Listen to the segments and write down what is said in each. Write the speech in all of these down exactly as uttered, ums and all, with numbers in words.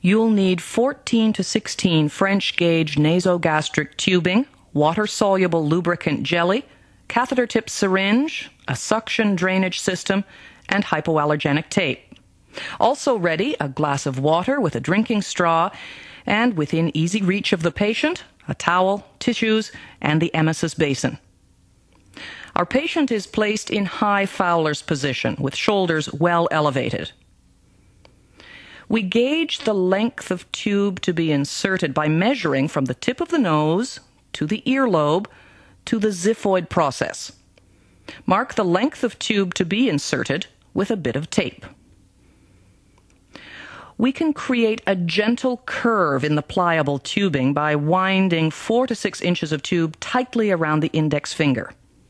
You'll need fourteen to sixteen French gauge nasogastric tubing, water-soluble lubricant jelly, catheter-tip syringe, a suction drainage system, and hypoallergenic tape. Also ready, a glass of water with a drinking straw, and within easy reach of the patient, a towel, tissues, and the emesis basin. Our patient is placed in high Fowler's position with shoulders well elevated. We gauge the length of tube to be inserted by measuring from the tip of the nose to the earlobe to the xiphoid process. Mark the length of tube to be inserted with a bit of tape. We can create a gentle curve in the pliable tubing by winding four to six inches of tube tightly around the index finger.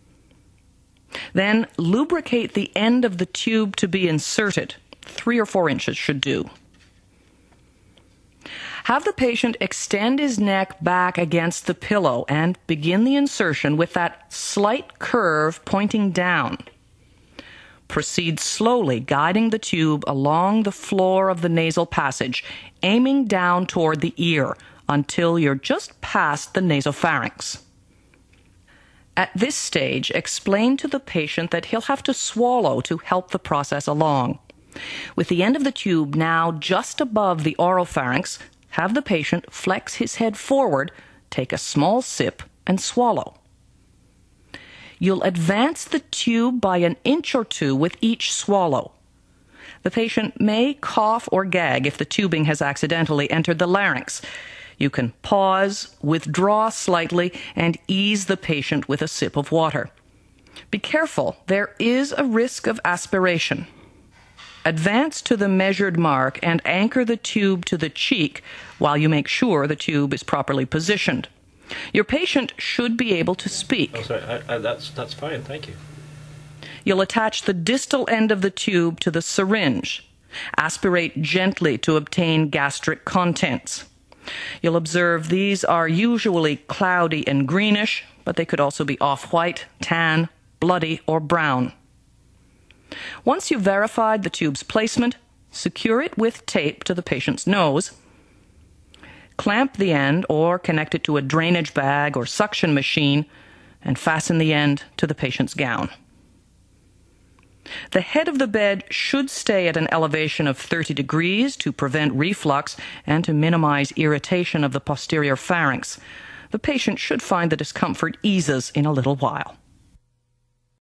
Then lubricate the end of the tube to be inserted. Three or four inches should do. Have the patient extend his neck back against the pillow and begin the insertion with that slight curve pointing down. Proceed slowly, guiding the tube along the floor of the nasal passage, aiming down toward the ear until you're just past the nasopharynx. At this stage, explain to the patient that he'll have to swallow to help the process along. With the end of the tube now just above the oropharynx, have the patient flex his head forward, take a small sip, and swallow. You'll advance the tube by an inch or two with each swallow. The patient may cough or gag if the tubing has accidentally entered the larynx. You can pause, withdraw slightly, and ease the patient with a sip of water. Be careful, there is a risk of aspiration. Advance to the measured mark and anchor the tube to the cheek while you make sure the tube is properly positioned. Your patient should be able to speak. Oh, sorry. I, I, that's, that's fine. Thank you. You'll attach the distal end of the tube to the syringe. Aspirate gently to obtain gastric contents. You'll observe these are usually cloudy and greenish, but they could also be off-white, tan, bloody, or brown. Once you've verified the tube's placement, secure it with tape to the patient's nose. Clamp the end or connect it to a drainage bag or suction machine and fasten the end to the patient's gown. The head of the bed should stay at an elevation of thirty degrees to prevent reflux and to minimize irritation of the posterior pharynx. The patient should find the discomfort eases in a little while.